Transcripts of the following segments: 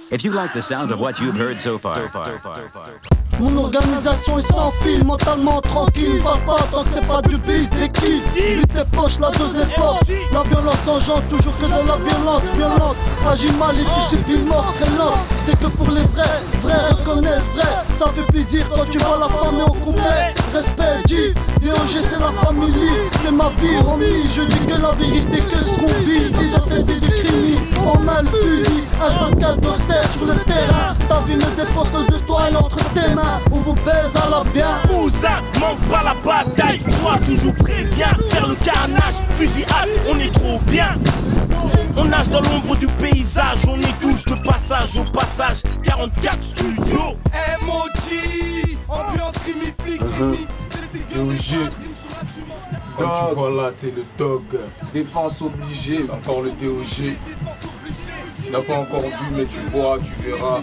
If you like the sound of what you've heard so far. Mon organisation est sans fil, mentalement tranquille. Parle pas tant que c'est pas du bis, des kills. Vite tes poches, la dose est forte. La violence engendre toujours que de la violence violente. Agis mal et tu subis mort très lente. C'est que pour les vrais reconnaissent vrai. Ça fait plaisir quand tu vois la famille au complet. Respect dit, DOG c'est la famille. C'est ma vie Romy, je dis que la vérité que ce qu'on vit ici dans cette vie de crime. On met le fusil, H24 d'austère sur le terrain. Ta vie ne dépend que de toi, elle est entre tes mains. On vous baise à la bien. Cousin, manque pas la bataille. Sois toujours prêt, viens faire le carnage. Fusillade, on est trop bien. On nage dans l'ombre du paysage. On est tous de passage au passage. 44 studios. MOG, ambiance crimi flic. DOG. Comme tu vois là, c'est le dog. Défense obligée. C'est encore le DOG. Tu n'as pas encore vu, mais tu vois, tu verras.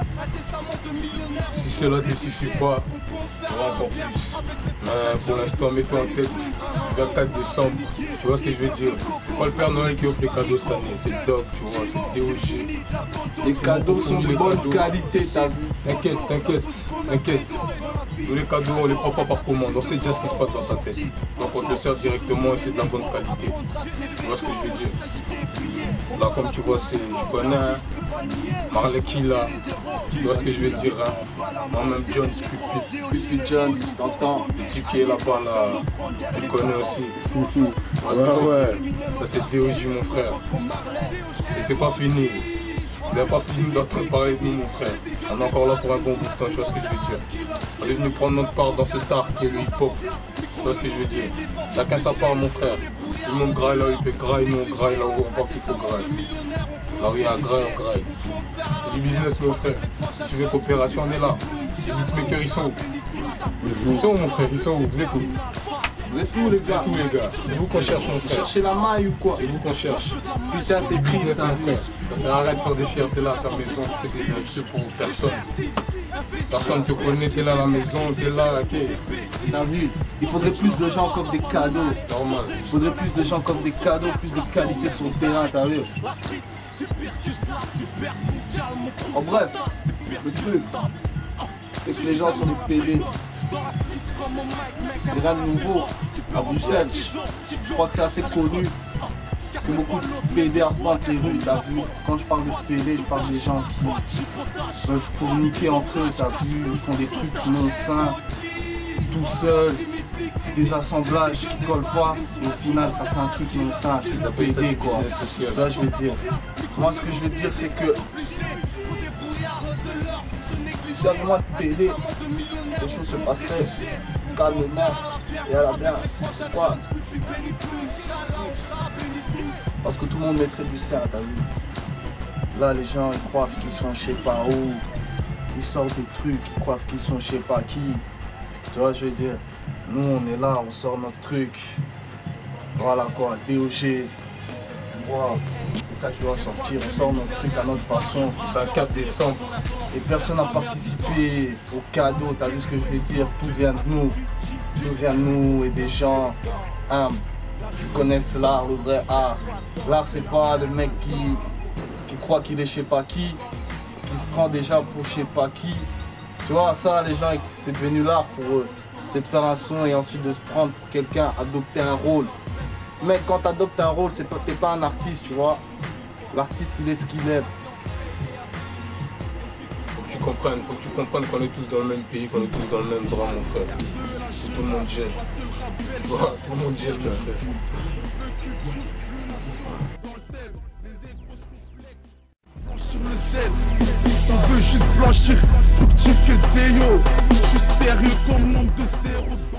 Si cela ne te suffit pas, tu auras encore plus. Pour l'instant, mets-toi en tête, le 24 décembre, tu vois ce que je veux dire. C'est pas le Père Noël qui offre les cadeaux cette année, c'est le dog, tu vois, c'est le DOG. Les cadeaux sont de bonne qualité, t'as vu. T'inquiète. Tous les cadeaux, on les prend pas par commande, on sait déjà ce qui se passe dans ta tête. Donc on te le sert directement et c'est de la bonne qualité. Tu vois ce que je veux dire. Là, comme tu vois, tu connais, hein, Marley Killa, tu vois ce que je veux dire, hein. Moi-même, Jones, Pupi Jones, t'entends. Le type qui est là-bas, là, tu le connais aussi. Tu vois ce que je veux dire. Ça, c'est DOG, mon frère. Et c'est pas fini. Vous n'avez pas fini d'entendre parler de nous, mon frère. On est encore là pour un bon bout de temps, tu vois ce que je veux dire. On est venu prendre notre part dans cet art qui est le hip-hop. Tu vois ce que je veux dire. Chacun sa part, mon frère. Tout le monde graille là où il peut grailler, nous on graille là où on voit qu'il faut grailler. Là où il y a un graille, on graille. C'est du business, mon frère. Si tu veux coopération, on est là. Les beatmakers, ils sont où? Ils sont où, mon frère? Ils sont où? Vous êtes où? Vous êtes où, les gars? Tous les gars. C'est vous qu'on cherche, mon frère. Cherchez la maille ou quoi? C'est vous qu'on cherche. Putain, c'est business, mon frère. Ça sert à rien de faire des fiertés là à ta maison. Tu fais des instruments pour personne. Personne ne te connaît, t'es là à la maison, t'es là, ok. T'as vu, il faudrait plus de gens comme des cadeaux. Normal. Il faudrait plus de gens comme des cadeaux, plus de qualité sur le terrain, t'as vu. En bref, le truc, c'est que les gens sont des PD. C'est rien de nouveau. À Bruxelles, je crois que c'est assez connu. Que beaucoup de PD arpentent les rues, t'as vu. Quand je parle de PD, je parle des gens qui veulent fourniquer entre eux, t'as vu. Ils font des trucs non sains, tout seuls, des assemblages qui collent pas. Et au final, ça fait un truc non sain. Ils appellent ça PD, du quoi. business social. Tu vois, je veux dire. Moi, ce que je veux dire, c'est que si avec moi de PD, les choses se passeraient calmement et à la bien. Pourquoi? Parce que tout le monde mettrait du sien, t'as vu. Là, les gens, ils croient qu'ils sont je sais pas où. Ils sortent des trucs, ils croient qu'ils sont je sais pas qui. Tu vois, je veux dire. Nous, on est là, on sort notre truc. Voilà quoi, DOG. Wow. C'est ça qui va sortir, on sort notre truc à notre façon. 24 décembre. Et personne n'a participé au cadeau, t'as vu ce que je veux dire? Tout vient de nous. Tout vient de nous et des gens humbles qui connaissent l'art, le vrai art. L'art, c'est pas le mec qui croit qu'il est je sais pas qui se prend déjà pour je sais pas qui. Tu vois, ça, les gens, c'est devenu l'art pour eux. C'est de faire un son et ensuite de se prendre pour quelqu'un, adopter un rôle. Mec, quand tu adoptes un rôle, t'es pas un artiste, tu vois. L'artiste, il est ce qu'il est. Faut que tu comprennes qu'on est tous dans le même pays, qu'on est tous dans le même drap, mon frère. Tout le monde gêne. Tu vois, tout le monde gêne, mon frère. On veut juste blanchir, faut que tu que le zéro. Je suis sérieux comme nombre de zéros.